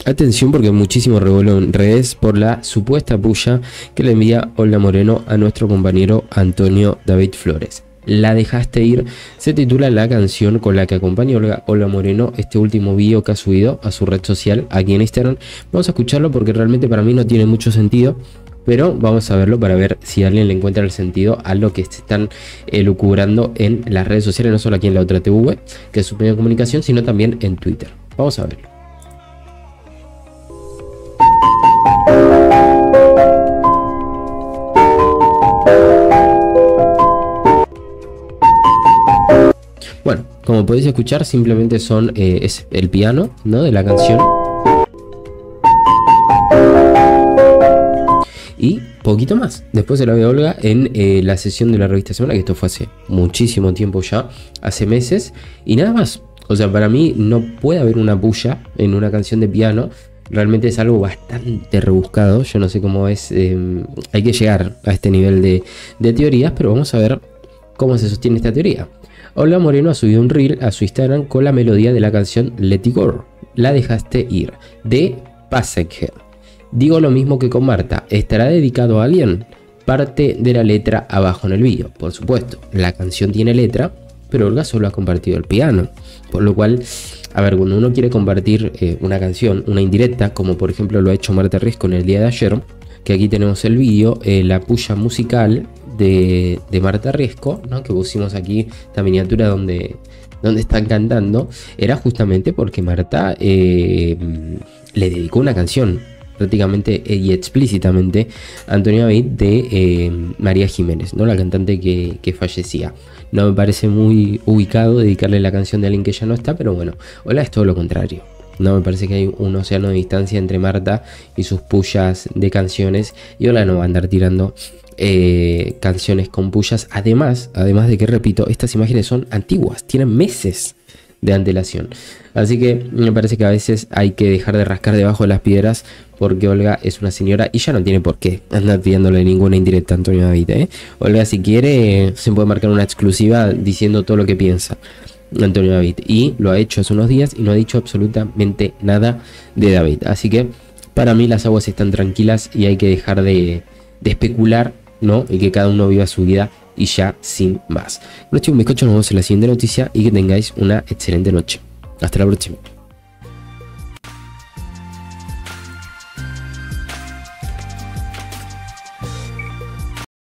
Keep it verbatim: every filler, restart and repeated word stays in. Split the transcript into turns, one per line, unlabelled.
Atención porque hay muchísimo revuelo en redes por la supuesta puya que le envía Olga Moreno a nuestro compañero Antonio David Flores. La dejaste ir, se titula la canción con la que acompaña Olga, Olga Moreno este último video que ha subido a su red social aquí en Instagram. Vamos a escucharlo porque realmente para mí no tiene mucho sentido, pero vamos a verlo para ver si alguien le encuentra el sentido a lo que se están elucubrando en las redes sociales, no solo aquí en La Otra T V, que es su medio de comunicación, sino también en Twitter. Vamos a verlo. Bueno, como podéis escuchar, simplemente son eh, es el piano, ¿no?, de la canción. Y poquito más. Después se la ve a Olga en eh, la sesión de la revista Semana, que esto fue hace muchísimo tiempo ya, hace meses. Y nada más. O sea, para mí no puede haber una puya en una canción de piano. Realmente es algo bastante rebuscado. Yo no sé cómo es. Eh, hay que llegar a este nivel de, de teorías, pero vamos a ver cómo se sostiene esta teoría. Olga Moreno ha subido un reel a su Instagram con la melodía de la canción Let It Go, La Dejaste Ir, de Passenger. Digo lo mismo que con Marta, ¿estará dedicado a alguien? Parte de la letra abajo en el vídeo. Por supuesto, la canción tiene letra, pero Olga solo ha compartido el piano. Por lo cual, a ver, cuando uno quiere compartir eh, una canción, una indirecta, como por ejemplo lo ha hecho Marta Riesco en el día de ayer, que aquí tenemos el vídeo, eh, la puya musical de, de Marta Riesco, ¿no?, que pusimos aquí esta miniatura donde, donde están cantando, era justamente porque Marta eh, le dedicó una canción prácticamente y explícitamente a Antonio David de eh, María Jiménez, ¿no?, la cantante que, que fallecía. No me parece muy ubicado dedicarle la canción de alguien que ya no está, pero bueno, Hola es todo lo contrario. No, me parece que hay un océano de distancia entre Marta y sus pullas de canciones, y Olga no va a andar tirando eh, canciones con pullas. Además, además de que, repito, estas imágenes son antiguas, tienen meses de antelación. Así que me parece que a veces hay que dejar de rascar debajo de las piedras, porque Olga es una señora y ya no tiene por qué andar pidiéndole ninguna indirecta a Antonio David, ¿eh? Olga, si quiere, se puede marcar una exclusiva diciendo todo lo que piensa Antonio David, y lo ha hecho hace unos días y no ha dicho absolutamente nada de David. Así que para mí las aguas están tranquilas y hay que dejar de, de especular, ¿no?, y que cada uno viva su vida y ya, sin más. Bueno, chicos, un bizcocho, nos vemos en la siguiente noticia y que tengáis una excelente noche. Hasta la próxima.